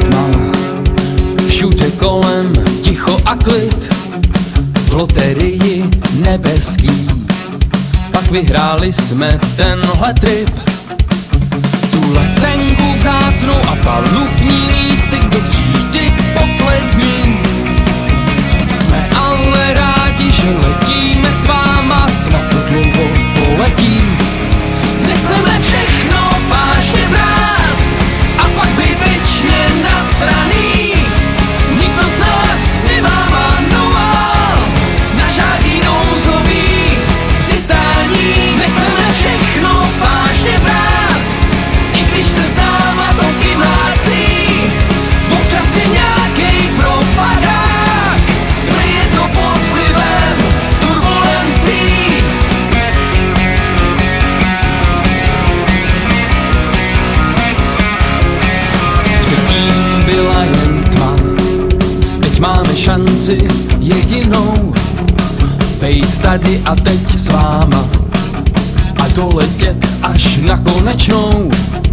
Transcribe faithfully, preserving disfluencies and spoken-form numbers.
tma, všude kolem ticho a klid. V loterii nebeský pak vyhráli jsme tenhle trip. Tu letenku vzácnou a palubní lístek do třídy poslední. Jsme ale rádi, že letíme s váma, snad to dlouho poletí. Nechceme všechno vážně brát a pak být věčně nasraný. Nikdo z nás nemá manuál na žádný nouzový přistání. Nechceme všechno vážně brát, i když se s náma toky mlácí. Občas je nějakej propadák, kde je to pod vlivem turbulencí. Předtím byla jen tma, teď máme šanci jedinou bejt tady a teď s váma a doletět až na konečnou.